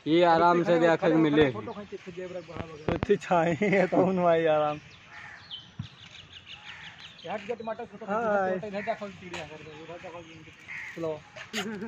ये आराम से देखने को मिले तो छाए तो उन भाई आराम यार टमाटर हाँ। इधर देखो चिड़िया कर दो, इधर देखो।